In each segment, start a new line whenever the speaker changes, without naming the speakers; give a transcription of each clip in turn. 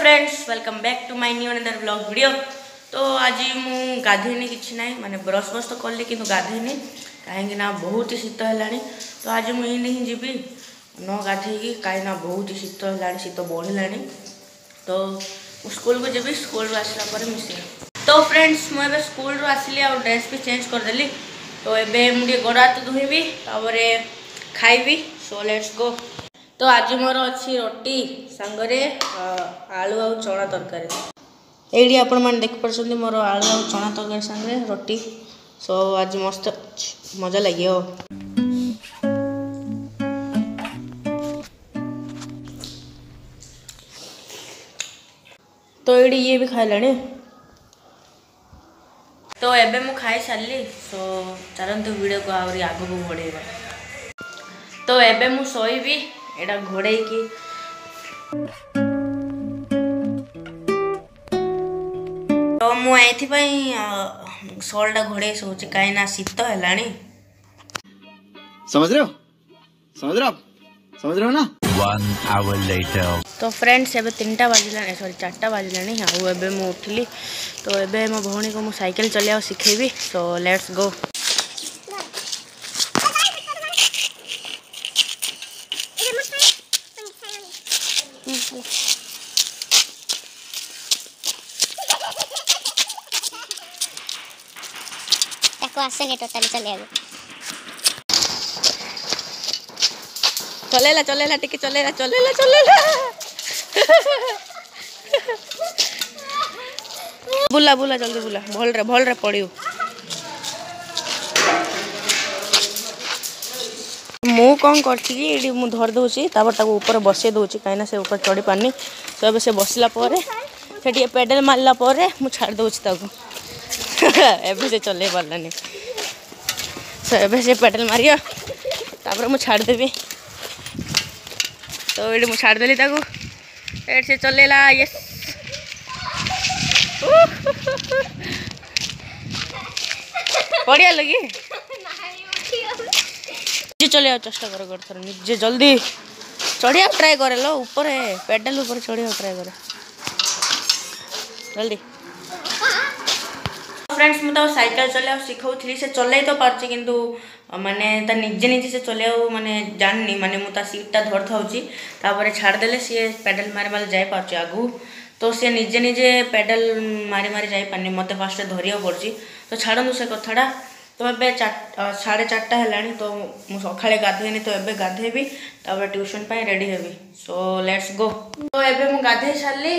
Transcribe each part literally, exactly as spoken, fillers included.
Friends welcome back to my new another vlog video. तो आज मु गाधेनी किछि नाही माने ब्रश ब्रश तो करली किंतु गाधेनी कहीं ना बहुत ही शीत है। तो आज मुझे नहीं जीवी न गाधे कहीं बहुत ही शीत है, शीत बढ़ला। तो स्कूल को जी स्कूल आसला मिसे। तो फ्रेंड्स मुझे स्कूल आसली आ ड्रेस भी चेंज करदेली। तो ये मुझे गोड़ हाथ धोइबी खाइबी। सो लेट्स गो। तो आज मोर अच्छी रोटी सांगरे आलू आ चना तरकारी। ये आपण मैंने देख पार्टी मोर आलू आ चना तरकारी सांगे रोटी। सो आज मस्त मजा लगे। तो ये ये भी खाइला। तो एबे मु खाई सारी। सो चलते वीडियो को आहरी आग को बढ़ेगा। तो एबे मु सोईबी एटा घोड़े की। तो मुझे शॉलटा घोड़े सोची कहीं ना शीत है।
समझ रहे हो समझ रहे हो समझ रहे हो ना।
One hour later.
तो फ्रेंड्स एबे तीन टा बाजिला सॉरी चार टा बाजिलानी। आउ एबे मु उठिली। तो एबे मो भौणी को मु साइकिल चलिया सिखेबी। सो लेट्स गो।
आसेंगे टोटली चलेगा
चलेला चलेला टिके चलेला चलेला चलेला बुला बुला जल्दी बुला भल रे भल रे पड़ियो। मु कौन करती मु धर दूची ऊपर बसई दूची कहीं से ऊपर चढ़ी पानी। तो अब से बसला से पेडल मारला मु छाड़ दूची एबे से चले पारानी। सो एबे से पेडल मारिया तापर मु छाड़ देबी। तो ये मुझे छाड़ देली ताकू एट से चलेला। यस बढ़िया लगी। निजे चलिया चेष्टा कर कर थर निजे जल्दी चढ़िया ट्राई करे लो ऊपर है पेडल ऊपर चढ़िया ट्राई करे जल्दी। फ्रेंड्स मुझे साइकिल चलिया शिखाऊली से चल तो पार्ची किंतु माने ता निजे निजे से चलिया माने जाननी माने मुता सीटा धर थाउची तापर छाड़देले सी पेडल मारे मारे जाई पार्ची आगु। तो सी निजे निजे पेडल मारी मारी जाई पानी मते फास्ट धरिया पड़ची। तो छाड़ू से कथाटा। तो ए साढ़े चार्टा है। तो मु सकाळे गाधेनी तो एबे गाधेबी तापर ट्यूशन पाई रेडी हेबी। So let's go. तो एबे मु गाधे सारली।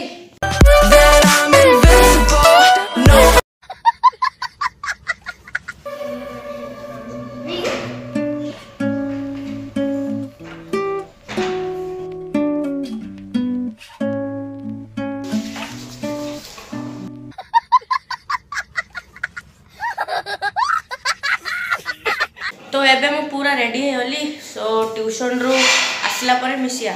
तो एबे मु पूरा रेडी होली। सो ट्यूशन रू आसला पर मिसिया।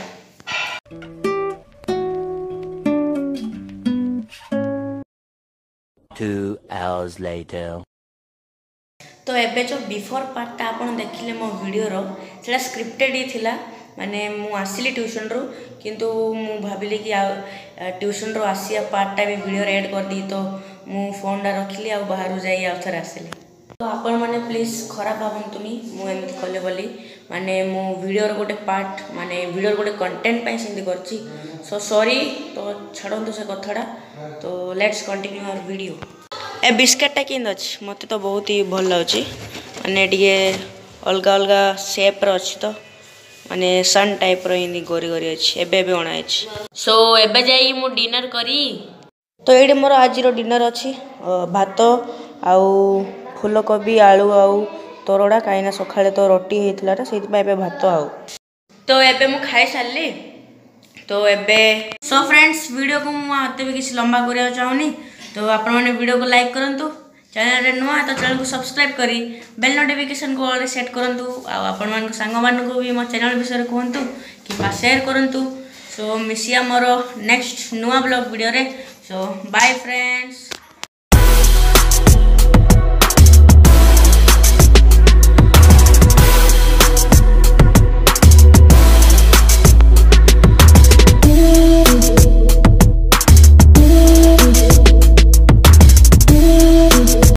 Two hours later.
तो एबे जो बिफोर पार्टा आपन देखिले मो वीडियो रो सेला स्क्रिप्टेड ही थिला। माने मु आसिली ट्यूशन रू किंतु मु भाबिली कि ट्यूशन रू आसिया पार्टा भी वीडियो ऐड कर दी। तो मु फोन टा रखिली आ बाहर जाई आउथर आसिली। तो आपण मैंने प्लीज खराब भावतुनी मुझे कले बोली माने मो वीडियो गोटे पार्ट माने वीडियो गोटे कंटेंट पाई सेंदी करची। So sorry. तो छाड़ू से कथाटा। तो लेट्स कंटिन्यू आवर वीडियो। ए बिस्केटा कि अच्छी मत तो बहुत ही भल लगे माने टे अलग अलग सेप अच्छी। तो माने सन टाइप री गोरी गोरी अच्छी एबे भी अणा। सो एबे जाई मु डिनर करी। तो ये मोर आज डिनर अच्छी भात आउ फूलकोबी आलू आउ तोरड़ा कहीं सका तो रोटी होता से भात आउ। तो एबे मु खाई सारी। तो एबे सो फ्रेंड्स वीडियो को मुझे भी किसी लंबा करा चाहूनी। तो आपण मैंने वीडियो को लाइक करूँ चैनल रे नुआ तो चैनल को सब्सक्राइब करी बेल नोटिफिकेशन को ऑल सेट करूँ। आपण मान सांग मान को भी मो चैनल विषय कहतु कि शेयर करूँ। सो मिसिया मोर नेक्स्ट नुआ ब्लॉग वीडियो रे। So bye friends.